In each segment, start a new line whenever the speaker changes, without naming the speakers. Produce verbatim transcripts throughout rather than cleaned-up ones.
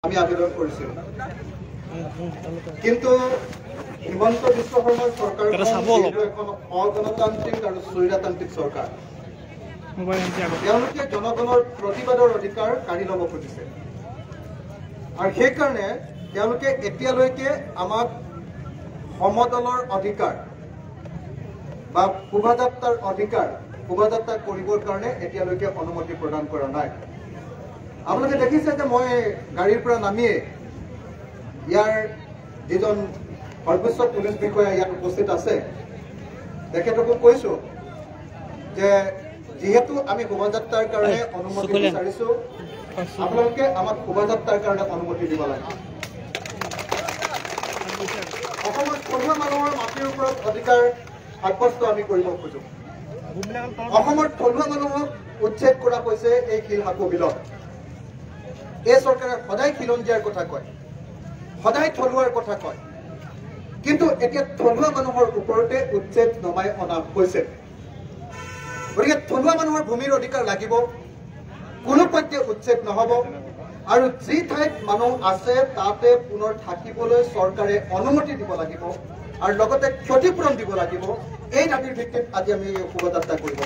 আমি আবেদন কৰিছিল কিন্তু হিমন্ত বিশ্ব শৰ্মাৰ চৰকাৰখন এখন অগণতান্ত্ৰিক আৰু স্বৈৰতান্ত্ৰিক চৰকাৰ তেওঁলোকে জনগণৰ প্ৰতিবাদৰ অধিকাৰ কাঢ়ি ল'ব খুজিছে আৰু সেইকাৰণে তেওঁলোকে এতিয়ালৈকে আমাক সমদলৰ অধিকাৰ বা শোভাযাত্ৰাৰ অধিকাৰ শোভাযাত্ৰা কৰিবৰ কাৰণে এতিয়ালৈকে অনুমতি প্ৰদান কৰা নাই আপোনালোকে দেখিছে যে মই গাড়ীৰ পৰা নামিয়ে ইয়াৰ যিজন সৰ্বোচ্চ পুলিচ বিষয়া ইয়াত উপস্থিত আছে তেখেতকো কৈছো যে যেহেতু আমি শোভাযাত্ৰাৰ কাৰণে অনুমতি বিচাৰিছো আপোনালোকে আমাক শোভাযাত্ৰাৰ কাৰণে অনুমতি দিব লাগে অসমৰ থলুৱা মানুহৰ মাটিৰ ওপৰত অধিকাৰ সাব্যস্ত আমি কৰিব খোজো অসমৰ থলুৱা মানুহক উচ্ছেদ কৰা হৈছে এই শিলহাকু বিলত এই চৰকাৰে সদায় খিলঞ্জীয়াৰ কথা কয় সদায় থলুৱাৰ কথা কয় কিন্তু এতিয়া থলুৱা মানুহৰ ওপৰতে উচ্ছেদ নমাই অনা হৈছে গতিকে থলুৱা মানুহৰ ভূমিৰ অধিকাৰ লাগিব কোনো পধ্যে উচ্ছেদ নহব আৰু যি ঠাইত মানুহ আছে তাতে পুনৰ থাকিবলৈ চৰকাৰে অনুমতি দিব লাগিব আৰু লগতে ক্ষতিপূৰণ দিব লাগিব এই দাবীৰ ভিত্তিত আজি আমি শোভাযাত্ৰা কৰিব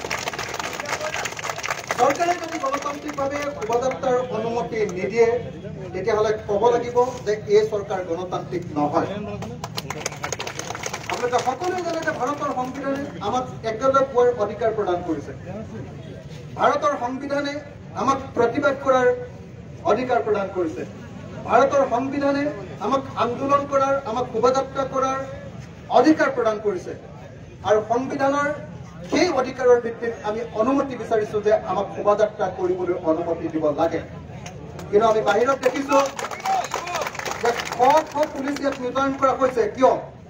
চৰকাৰে যদি গণতান্ত্ৰিকভাৱে শোভাযাত্ৰাৰ অনুমতি নিদিয়ে তেতিয়াহ'লে ক'ব লাগিব যে এই চৰকাৰ গণতান্ত্ৰিক নহয় আপোনালোকে সকলোৱে জানে যে ভাৰতৰ সংবিধানে আমাক একেলগে পোৱাৰ অধিকাৰ প্ৰদান কৰিছে ভাৰতৰ সংবিধানে আমাক প্ৰতিবাদ কৰাৰ অধিকাৰ প্ৰদান কৰিছে ভাৰতৰ সংবিধানে আমাক আন্দোলন কৰাৰ আমাক শোভাযাত্ৰা কৰাৰ অধিকাৰ প্ৰদান কৰিছে আৰু সংবিধানৰ সেই অধিকাৰৰ ভিত্তিত আমি অনুমতি বিচাৰিছো যে আমাক শোভাযাত্ৰা কৰিবলৈ অনুমতি দিব লাগে কিন্তু আমি বাহিৰত দেখিছো যে শ শ পুলিচ ইয়াত মোতায়েন কৰা হৈছে কিয়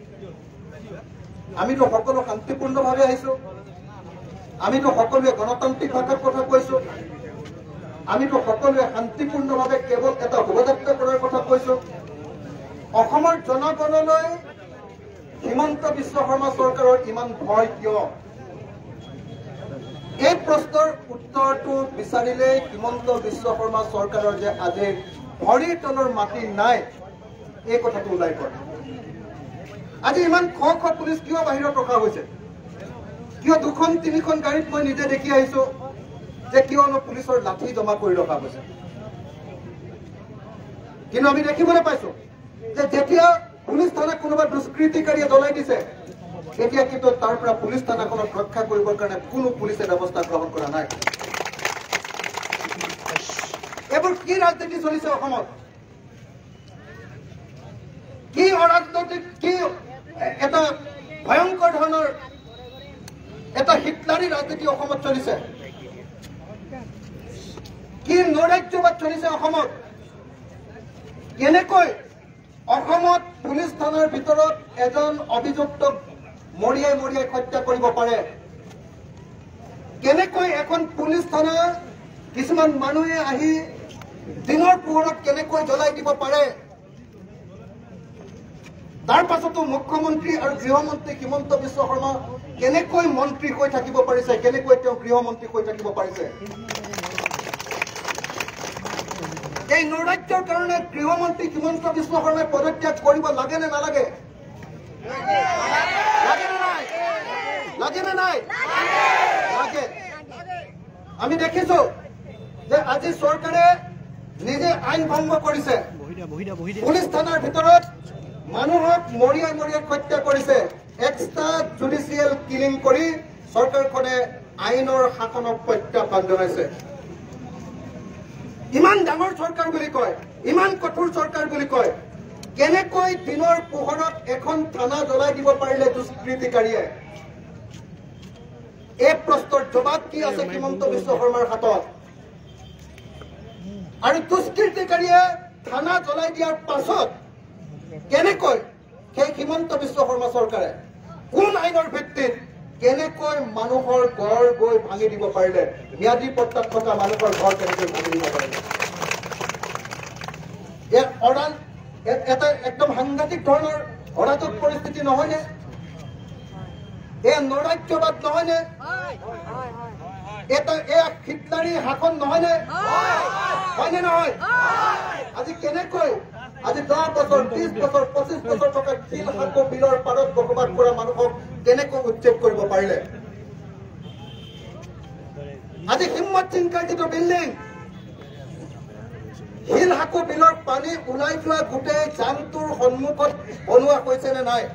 আমিতো সকলো শান্তিপূৰ্ণভাৱে আহিছো আমিতো সকলোৱে গণতান্ত্ৰিক ভাষাত কথা কৈছো আমিতো সকলোৱে শান্তিপূৰ্ণভাৱে কেৱল এটা শোভাযাত্ৰা কৰাৰ কথা কৈছো অসমৰ জনগণলৈ হিমন্ত বিশ্ব শৰ্মা চৰকাৰৰ ইমান ভয় কিয় এই প্ৰশ্নৰ উত্তৰটো বিচাৰিলে হিমন্ত বিশ্ব শৰ্মা চৰকাৰৰ যে আজি ভৰিৰ তলৰ মাটি নাই এই কথাটো ওলাই পৰে আজি ইমান শ শ পুলিচ কিয় বাহিৰত ৰখা হৈছে কিয় দুখন তিনিখন গাড়ীত মই নিজে দেখি আহিছো যে কিয়নো পুলিচৰ লাঠি জমা কৰি ৰখা হৈছে কিন্তু আমি দেখিবলৈ পাইছো যে যেতিয়া পুলিচ থানাক কোনোবা দুষ্কৃতিকাৰীয়ে জ্বলাই দিছে এতিয়া কিন্তু তাৰ পৰা পুলিচ থানাখনক ৰক্ষা কৰিবৰ কাৰণে কোনো পুলিচে ব্যৱস্থা গ্ৰহণ কৰা নাই এইবোৰ কি ৰাজনীতি চলিছে অসমত কি অৰাজনৈতিক কি এটা ভয়ংকৰ ধৰণৰ এটা হিটলাৰী ৰাজনীতি অসমত চলিছে কি নৈৰাজ্যবাদ চলিছে অসমত কেনেকৈ অসমত পুলিচ থানাৰ ভিতৰত এজন অভিযুক্তক মৰিয়াই মৰিয়াই হত্যা কৰিব পাৰে কেনেকৈ এখন পুলিচ থানা কিছুমান মানুহে আহি দিনৰ পোহৰত কেনেকৈ জ্বলাই দিব পাৰে তাৰ পাছতো মুখ্যমন্ত্ৰী আৰু গৃহমন্ত্ৰী হিমন্ত বিশ্ব শৰ্মা কেনেকৈ মন্ত্ৰী হৈ থাকিব পাৰিছে কেনেকৈ তেওঁ গৃহমন্ত্ৰী হৈ থাকিব পাৰিছে এই নৈৰাজ্যৰ কাৰণে গৃহমন্ত্ৰী হিমন্ত বিশ্ব শৰ্মাই পদত্যাগ কৰিব লাগে নে নালাগে লাগে নে নাই লাগে নে নাই লাগে আমি দেখিছো যে আজি চৰকাৰে নিজে আইন ভংগ কৰিছে পুলিচ থানাৰ ভিতৰত মানুহক মৰিয়াই মৰিয়াই হত্যা কৰিছে এক্সট্ৰা জুডিচিয়েল কিলিং কৰি চৰকাৰখনে আইনৰ শাসনক প্ৰত্যাহ্বান জনাইছে ইমান ডাঙৰ চৰকাৰ বুলি কয় ইমান কঠোৰ চৰকাৰ বুলি কয় কেনেকৈ দিনৰ পোহৰত এখন থানা জ্বলাই দিব পাৰিলে দুষ্কৃতিকাৰীয়ে এই প্ৰশ্নৰ জবাব কি আছে হিমন্ত বিশ্ব শৰ্মাৰ হাতত আৰু দুষ্কৃতিকাৰীয়ে থানা জ্বলাই দিয়াৰ পাছত কেনেকৈ সেই হিমন্ত বিশ্ব শৰ্মা চৰকাৰে কোন আইনৰ ভিত্তিত কেনেকৈ মানুহৰ ঘৰ গৈ ভাঙি দিব পাৰিলে ম্যাদী পট্টাত থকা মানুহৰ ঘৰ কেনেকৈ ভাঙি দিব পাৰিলে ইয়াৰ অৰাল এটা একদম সাংঘাতিক ধৰণৰ অৰাজক পৰিস্থিতি নহয়নে এয়া নৈৰাজ্যবাদ নহয়নে এটা এয়া হিটলাৰী শাসন নহয়নে হয়নে নহয় আজি কেনেকৈ আজি দহ বছৰ বিশ বছৰ পঁচিশ বছৰ থকা শিল হাকো বিলৰ পাৰত বসবাস কৰা মানুহক কেনেকৈ উচ্ছেদ কৰিব পাৰিলে আজি হিম্মত চিংকাৰ যিটো বিল্ডিং শিল হাকো বিলৰ পানী ওলাই যোৱা গোটেই জানটোৰ সন্মুখত বনোৱা হৈছে নে নাই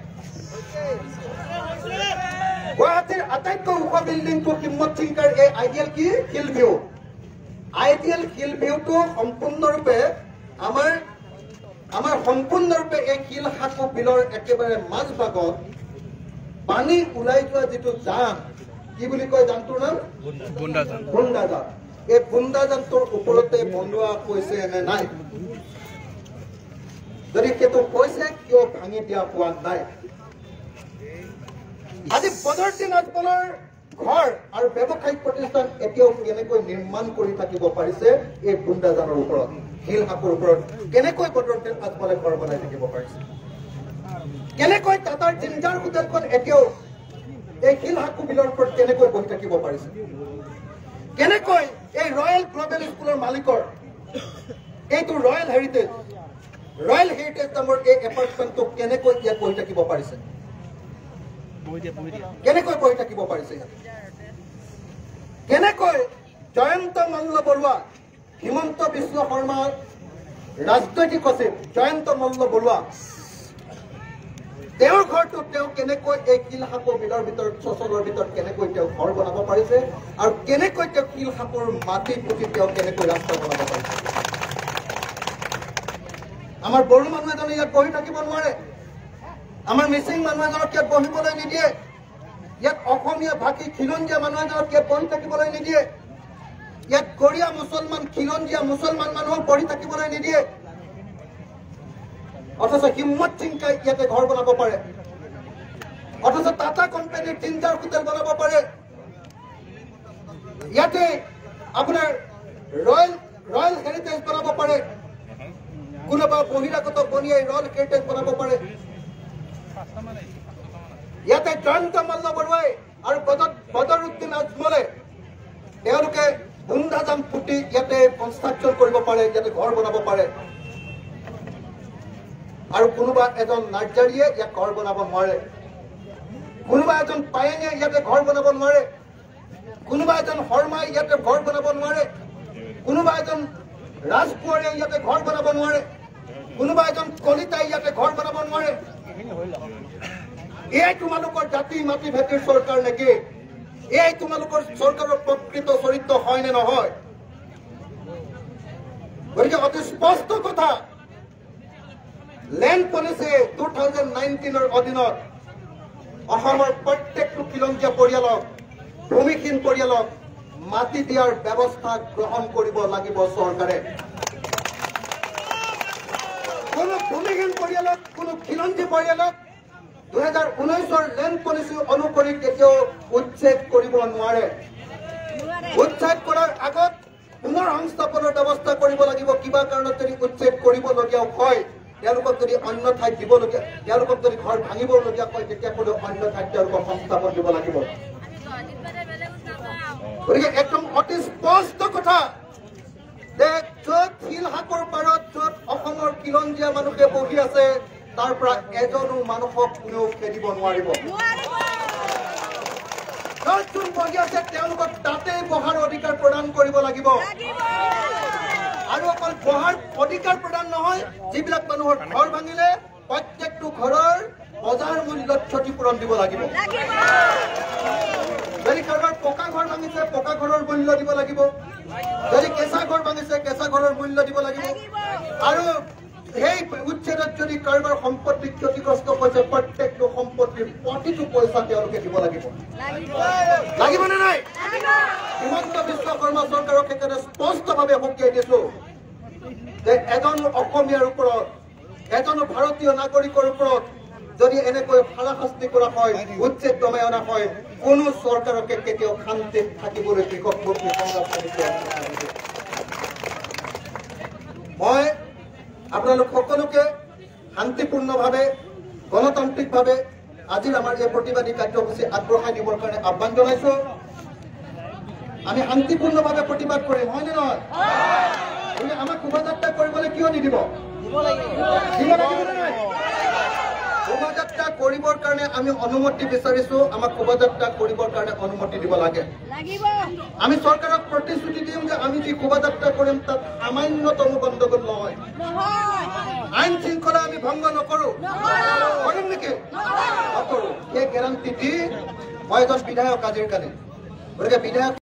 গুৱাহাটীৰ আটাইতকৈ ওখ বিল্ডিংটো হিম্মত চিংকাৰ এই আইডিয়েল কি হিল ভিউ আইডিয়েল হিল ভিউটো সম্পূৰ্ণৰূপে আমাৰ আমাৰ সম্পূৰ্ণৰূপে এই শিল হাকো বিলৰ একেবাৰে মাজভাগত পানী ওলাই যোৱা যিটো জান কি বুলি কয় জানটোৰ নাম বুন্দাজান বুন্দাজান এই বুন্দাজানটোৰ ওপৰতে বনোৱা হৈছে নে নাই যদি সেইটো কৈছে কিয় ভাঙি দিয়া হোৱা নাই আজি বদৰুদ্দিন আজমলৰ ঘৰ আৰু ব্যৱসায়িক প্ৰতিষ্ঠান এতিয়াও কেনেকৈ নিৰ্মাণ কৰি থাকিব পাৰিছে এই বুন্দাজানৰ ওপৰত শিল হাকোৰ ওপৰত কেনেকৈ বদৰুদ্দিন আজমলে ঘৰ বনাই থাকিব পাৰিছে কেনেকৈ টাটাৰ জিঞ্জাৰ হোটেলখন এতিয়াও এই শিল হাকো বিলৰ ওপৰত কেনেকৈ বহি থাকিব পাৰিছে কেনেকৈ এই ৰয়েল গ্লোবেল স্কুলৰ মালিকৰ এইটো ৰয়েল হেৰিটেজ ৰয়েল হেৰিটেজ নামৰ এই এপাৰ্টমেণ্টটো কেনেকৈ ইয়াত বহি থাকিব পাৰিছে কেনেকৈ বহি থাকিব পাৰিছে কেনেকৈ জয়ন্ত মল্ল বৰুৱা হিমন্ত বিশ্ব শৰ্মা ৰাজনৈতিক সচিব জয়ন্ত মল্ল বৰুৱা তেওঁৰ ঘৰটো তেওঁ কেনেকৈ এই শিল হাকো বিলৰ ভিতৰত চচলৰ ভিতৰত কেনেকৈ তেওঁ ঘৰ বনাব পাৰিছে আৰু কেনেকৈ তেওঁ শিল হাকোৰ মাটি পুতি তেওঁ কেনেকৈ ৰাস্তা বনাব পাৰিছে আমাৰ বড়ো মানুহ এজনে ইয়াত বহি থাকিব নোৱাৰে আমাৰ মিচিং মানুহ এজনক ইয়াত বহিবলৈ নিদিয়ে ইয়াত অসমীয়া ভাষী খিলঞ্জীয়া মানুহ এজনক ইয়াত বহি থাকিবলৈ নিদিয়ে ইয়াত গৰীয়া মুছলমান খিলঞ্জীয়া মুছলমান মানুহক বহি থাকিবলৈ নিদিয়ে অথচ হিম্মত চিংকাই ইয়াতে ঘৰ বনাব পাৰে অথচ টাটা কোম্পানীৰ জিঞ্জাৰ হোটেল বনাব পাৰে ইয়াতে আপোনাৰ ৰয়েল ৰয়েল হেৰিটেজ বনাব পাৰে কোনোবা বহিৰাগত বনিয়াই ৰয়েল হেৰিটেজ বনাব পাৰে ইয়াতে জয়ন্ত মল্ল বৰুৱাই আৰু বদৰুদ্দিন আজমলে তেওঁলোকে বুন্দাজান পুতি ইয়াতে কনষ্ট্ৰাকশ্যন কৰিব পাৰে ইয়াতে ঘৰ বনাব পাৰে আৰু কোনোবা এজন নাৰ্জাৰীয়ে ইয়াত ঘৰ বনাব নোৱাৰে কোনোবা এজন পায়েঙে ইয়াতে ঘৰ বনাব নোৱাৰে কোনোবা এজন শৰ্মাই ইয়াতে ঘৰ বনাব নোৱাৰে কোনোবা এজন ৰাজকোঁৱৰে ইয়াতে ঘৰ বনাব নোৱাৰে কোনোবা এজন কলিতাই ইয়াতে ঘৰ বনাব নোৱাৰে এই তোমালোকৰ জাতি মাটি ভেটিৰ চৰকাৰ নেকি এই তোমালোকৰ চৰকাৰৰ প্ৰকৃত চৰিত্ৰ হয় নে নহয় গতিকে অতি স্পষ্ট কথা লেণ্ড পলিচি টু থাউজেণ্ড নাইনটিনৰ অধীনত অসমৰ প্ৰত্যেকটো খিলঞ্জীয়া পৰিয়ালক ভূমিহীন পৰিয়ালক মাটি দিয়াৰ ব্যৱস্থা গ্ৰহণ কৰিব লাগিব চৰকাৰে কোনো ভূমিহীন পৰিয়ালক কোনো খিলঞ্জী পৰিয়ালক দুহেজাৰ ঊনৈশৰ লেণ্ড পলিচি অনুসৰি কেতিয়াও উচ্ছেদ কৰিব নোৱাৰে উচ্ছেদ কৰাৰ আগত পুনৰ সংস্থাপনৰ ব্যৱস্থা কৰিব লাগিব কিবা কাৰণত যদি উচ্ছেদ কৰিবলগীয়া হয় তেওঁলোকক যদি অন্য ঠাইত দিবলগীয়া তেওঁলোকক যদি ঘৰ ভাঙিবলগীয়া হয় তেতিয়া কোনো অন্য ঠাইত তেওঁলোকক সংস্থাপন দিব লাগিব গতিকে একদম অতি স্পষ্ট কথা যে য'ত শিল হাকৰ পাৰত য'ত অসমৰ খিলঞ্জীয়া মানুহে বহি আছে তাৰ পৰা এজনো মানুহক কোনেও খেদিব নোৱাৰিব য'ত যোন বহি আছে তেওঁলোকক তাতেই বহাৰ অধিকাৰ প্ৰদান কৰিব লাগিব আৰু অকল বহাৰ অধিকাৰ প্ৰদান নহয় যিবিলাক মানুহৰ ঘৰ ভাঙিলে প্ৰত্যেকটো ঘৰৰ বজাৰ মূল্যত ক্ষতিপূৰণ দিব লাগিব যদি কাৰোবাৰ পকা ঘৰ ভাঙিছে পকা ঘৰৰ মূল্য দিব লাগিব যদি কেঁচা ঘৰ ভাঙিছে কেঁচা ঘৰৰ মূল্য দিব লাগিব আৰু সেই উচ্ছেদত যদি কাৰোবাৰ সম্পত্তি ক্ষতিগ্ৰস্ত হৈছে প্ৰত্যেকটো সম্পত্তিৰ প্ৰতিটো পইচা তেওঁলোকে দিব লাগিব লাগিব নে নাই হিমন্ত বিশ্ব শৰ্মা চৰকাৰক একেবাৰে স্পষ্টভাৱে সকীয়াই দিছো যে এজন অসমীয়াৰ ওপৰত এজন ভাৰতীয় নাগৰিকৰ ওপৰত যদি এনেকৈ হাৰাশাস্তি কৰা হয় উচ্ছেদ দমাই অনা হয় কোনো চৰকাৰকে কেতিয়াও শান্তিত থাকিবলৈ কৃষক মুক্তি সংগ্ৰাম সমিতিয়ে মই আপোনালোক সকলোকে শান্তিপূৰ্ণভাৱে গণতান্ত্ৰিকভাৱে আজিৰ আমাৰ এই প্ৰতিবাদী কাৰ্যসূচী আগবঢ়াই দিবৰ কাৰণে আহ্বান জনাইছো আমি শান্তিপূৰ্ণভাৱে প্ৰতিবাদ কৰিম হয়নে নহয় গতিকে আমাক শোভাযাত্ৰা কৰিবলৈ কিয় নিদিব? দিব লাগিব নে নাই? শোভাযাত্ৰা কৰিবৰ কাৰণে আমি অনুমতি বিচাৰিছো। আমাক শোভাযাত্ৰা কৰিবৰ কাৰণে অনুমতি দিব লাগে। আমি চৰকাৰক প্ৰতিশ্ৰুতি দিম যে আমি যি শোভাযাত্ৰা কৰিম তাত সামান্যতম গণ্ডগোল নহয়, আইন শৃংখলা আমি ভংগ নকৰো। কৰিম নেকি? নকৰো। সেই গেৰাণ্টি দি মই এজন বিধায়ক আজিৰ কাৰণে। গতিকে বিধায়ক